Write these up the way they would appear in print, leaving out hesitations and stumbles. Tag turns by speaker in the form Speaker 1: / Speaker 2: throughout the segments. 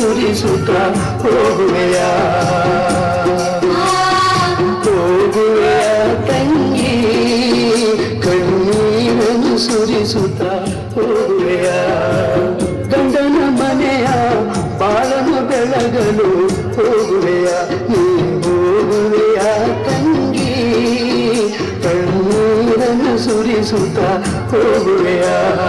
Speaker 1: ಸುರಿಸುತ್ತ ಹೋಗುವೆಯ ಹೋಗುವೆಯ ತಂಗಿ ಕಣ್ಣೀರನ್ನು ಸುರಿಸುತ್ತ ಹೋಗುವೆಯ ಗಂಡನ ಮನೆಯ ಬಾಳನ್ನು ಬೆಳಗಲು ಹೋಗುವೆಯ ನೀ ಹೋಗುವೆಯ ತಂಗಿ ಕಣ್ಣೀರನ್ನು ಸುರಿಸುತ್ತ ಹೋಗುವೆಯ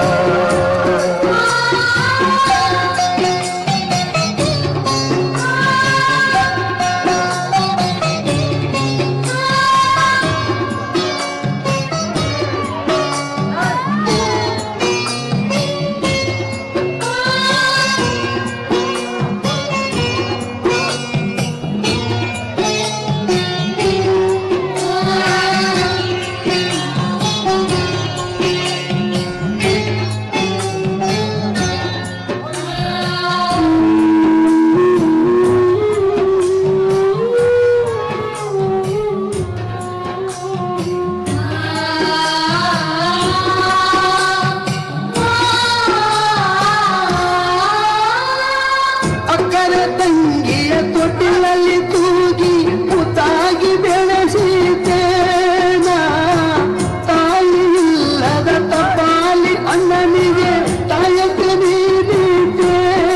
Speaker 1: ತಂಗಿಯ ತೊಟ್ಟಿಲಲ್ಲಿ ತೂಗಿ ಮುತ್ತಾಗಿ ಬೆಳೆಸಿದ್ದೇನ ತಾಯಿ ಇಲ್ಲದ ತಪಾಲಿ ಅಣ್ಣನಿಗೆ ತಾಯಕ್ಕೆ ನೀಡಿದ್ದೆ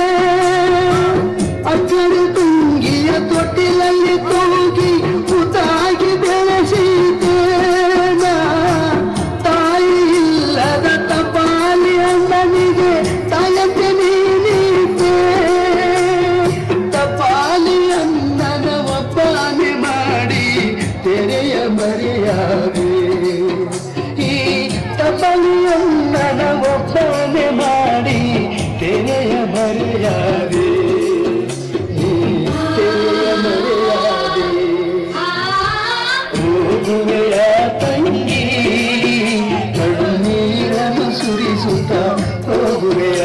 Speaker 1: ಅಕ್ಕರೆ ತಂಗಿಯ ತೊಟ್ಟಿಲಲ್ಲಿ ತೂಗಿ ಮುತ್ತಾಗಿ ಬೆಳೆಸಿದ್ದೇನ ತಾಯಿ ಇಲ್ಲದ ತಪಾಲಿ ಅಣ್ಣನಿಗೆ ತಾಯಕ್ಕೆ ನೀಡಿದ್ದೆ ತಪಾಲಿಯನ್ನನ ಒಬ್ಬನೇ ಮಾಡಿ ತೆರೆಯ ಮರೆಯಾವೆ ಈ ತಪಾಲಿಯನ್ನನ ಒಬ್ಬನೇ ಮಾಡಿ ತೆರೆಯ ಮರೆಯಾವೆ ಈ ತೆರೆಯ ಮರೆಯಾವೆ ಹೋಗುವೆಯ ತಂಗಿ ಕಣ್ಣೀರನ್ನು ಸುರಿಸುತ್ತ ಹೋಗುವೆಯ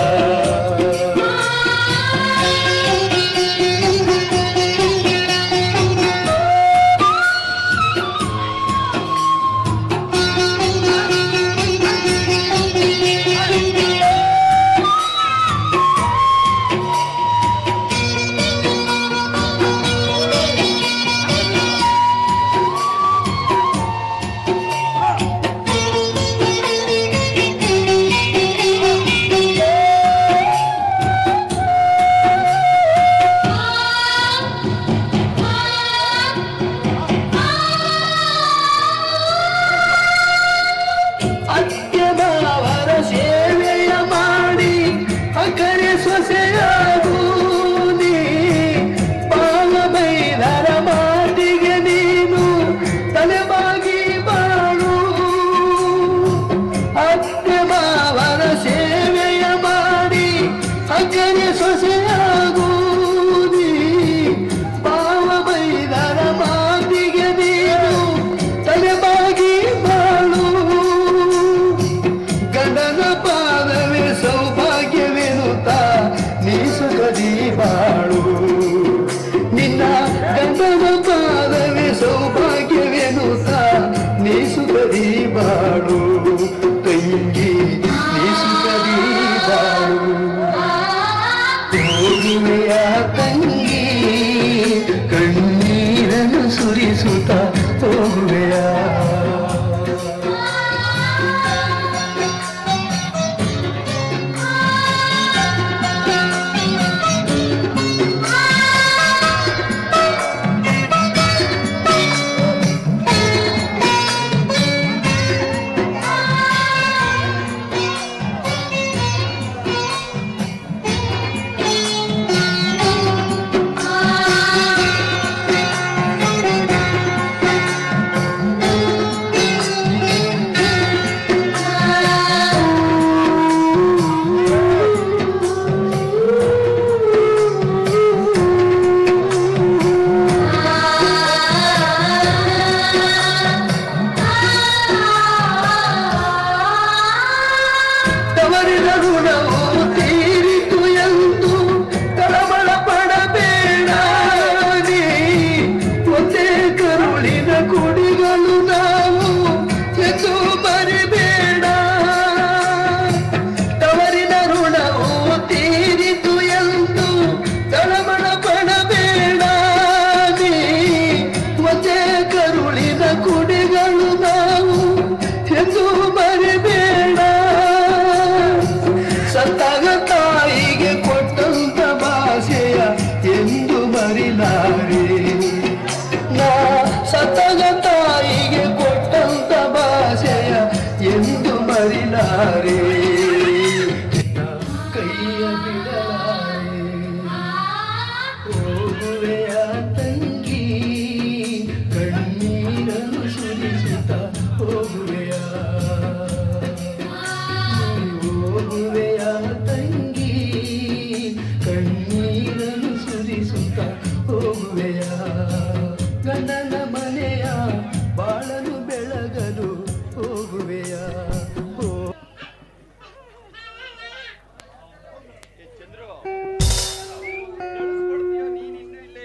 Speaker 1: ಸೊಸೆಯಾಗೂನಿ ಬಾಳ ಬೈದರ ಮಾತಿಗೆ ನೀನು ತಲೆಬಾಗಿ ಬಾಳು ಅತ್ತೆ ಮಾವರ ಸೇವೆಯ ಮಾಡಿ ಅಕ್ಕರೆ ಸೊಸೆಯಾಗೂನಿ ಬಾಳ ಬೈದರ ಮಾತಿಗೆ ನೀನು ತಲೆಬಾಗಿ ಬಾಳು ಗಂಡನ ಪಾದವೇ ಸೌಭಾಗ್ಯವೆನುತ್ತ ನೀ ಸುಖದಿ ಬಾಳು ನಿನ್ನ ಗಂಡನ ಪಾದವೇ ಸೌಭಾಗ್ಯವೆನುತ್ತ ನೀ ಸುಖದಿ ಬಾಳು ತಂಗಿ ನೀ ಸುಖದಿ ಬಾಳು ಹೋಗುವೆಯ ತಂಗಿ ಕಣ್ಣೀರನ್ನು ಸುರಿಸುತ್ತ ಹೋಗುವೆಯ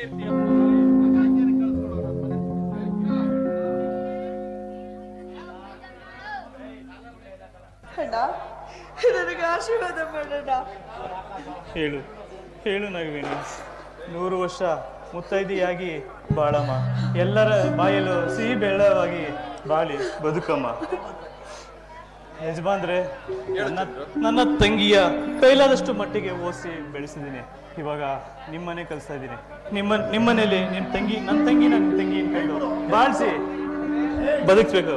Speaker 2: ಅಣ್ಣ ನನಗೆ ಆಶೀರ್ವಾದ ಮಾಡೋಣ.
Speaker 3: ಹೇಳು ಹೇಳು ನಾಗವೇಣಿ, 100 ವರ್ಷ ಮುತ್ತೈದೆಯಾಗಿ ಬಾಳಮ್ಮ, ಎಲ್ಲರ ಬಾಯಲು ಸಿಹಿ ಬೆಳ್ಳವಾಗಿ ಬಾಳಿ ಬದುಕಮ್ಮ. ಯಜಮಾನ್ರೆ, ನನ್ನ ತಂಗಿಯ ಕೈಲಾದಷ್ಟು ಮಟ್ಟಿಗೆ ಓದಿಸಿ ಬೆಳೆಸಿದ್ದೀನಿ. ಇವಾಗ ನಿಮ್ಮನೆ ಕಲಿಸ್ತಾ ಇದ್ದೀನಿ. ನಿಮ್ಮನೇಲಿ ನನ್ನ ತಂಗಿ ಅನ್ಕೊಂಡು ಬಾಳಿಸಿ ಬದುಕ್ಬೇಕು.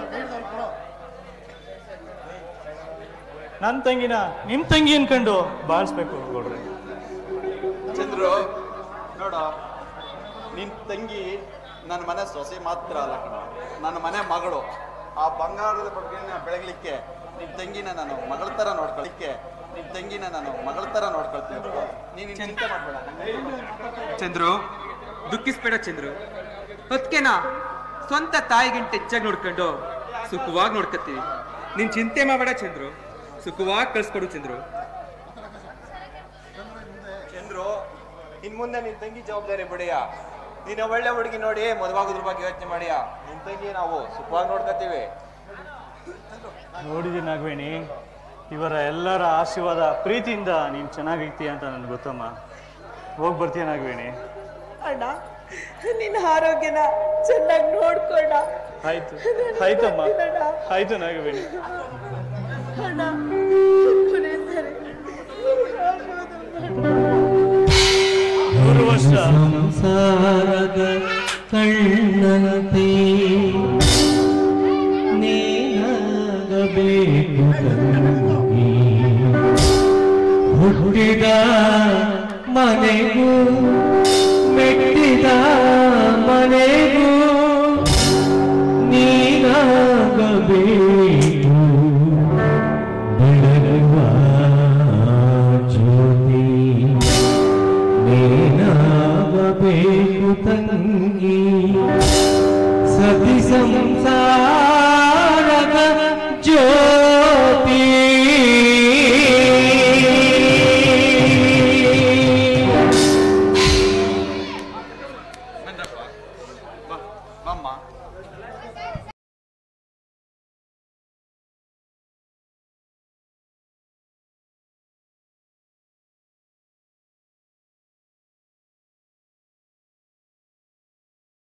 Speaker 3: ನನ್ನ ತಂಗಿನ ನಿಮ್ಮ ತಂಗಿ ಅನ್ಕೊಂಡು ಬಾಳಿಸ್ಬೇಕು ಗೌಡ್ರೆ.
Speaker 4: ಚಂದ್ರು ನೋಡ, ನಿನ್ ತಂಗಿ ನನ್ನ ಮನೆ ಸೊಸೆ ಮಾತ್ರ ಅಲ್ಲ ಕಣ, ನನ್ನ ಮನೆ ಮಗಳು. ಆ ಬಂಗಾರದ ಬಗ್ಗೆ ಬೆಳಗ್ಲಿಕ್ಕೆ ನಿಮ್ ತಂಗಿನ ನಾನು ಮಗಳ ತರ ನೋಡ್ಕೊಳಿಕ್ಕೆ ನೋಡ್ಕೊಳ್ತೀನಿ. ನೀನು ಚಿಂತೆ ಮಾಡ್ಬೇಡ
Speaker 5: ಚಂದ್ರು, ದುಃಖಿಸ್ಬೇಡ ಚಂದ್ರು. ಹೊತ್ಕೆನಾ ಸ್ವಂತ ತಾಯಿಗಿಂತ ಹೆಚ್ಚಾಗಿ ನೋಡ್ಕೊಂಡು ಸುಖವಾಗಿ ನೋಡ್ಕೊತೀವಿ. ನೀನ್ ಚಿಂತೆ ಮಾಡಬೇಡ ಚಂದ್ರು, ಸುಖವಾಗಿ ಕಳ್ಸ್ಕೊಡು ಚಂದ್ರು.
Speaker 4: ಇನ್ ಮುಂದೆ ನಿನ್ ತಂಗಿ ಜವಾಬ್ದಾರಿ ಬಿಡಿಯ. ನೀನು ಒಳ್ಳೆ ಹುಡುಗಿ ನೋಡಿ ಮದುವಾಗೋದ್ರ ಬಗ್ಗೆ ಯೋಚನೆ ಮಾಡಿಯ. ನಿನ್ ತಂಗಿ ನಾವು ಸುಖವಾಗಿ ನೋಡ್ಕೊತೀವಿ.
Speaker 3: ನೋಡಿದ್ದೀನಿ ನಾಗವೇಣಿ, ಇವರ ಎಲ್ಲರ ಆಶೀರ್ವಾದ ಪ್ರೀತಿಯಿಂದ ನೀನು ಚೆನ್ನಾಗೈತಿ ಅಂತ ನನ್ಗೆ ಗೊತ್ತಮ್ಮ. ಹೋಗಿ ಬರ್ತೀಯ ನಾಗವೇಣಿ?
Speaker 2: ಅಣ್ಣ, ನಿನ್ನ ಆರೋಗ್ಯನ ಚೆನ್ನಾಗಿ ನೋಡ್ಕೊಂಡ.
Speaker 3: ಆಯ್ತಮ್ಮ, ಆಯ್ತು ನಾಗವೇಣಿ.
Speaker 2: ಅಣ್ಣ,
Speaker 3: 100 ವರ್ಷ
Speaker 1: ಸಂಸಾರದ ಕಣ್ಣಂತೆ ನೀನಾಗಬೇಕು ತಂಗಿ. ಹುಟ್ಟಿದ ಮನೆಗೂ ಮೆಟ್ಟಿದ ಮನೆಗೂ ನೀನಾಗಬೇಕು ಬೆಳಗುವ ಜ್ಯೋತಿ. ನೀನಾಗಬೇಕು ತಂಗಿ, ಸತಿ ಸಂಸಾರದ ಜ್ಯೋತಿ.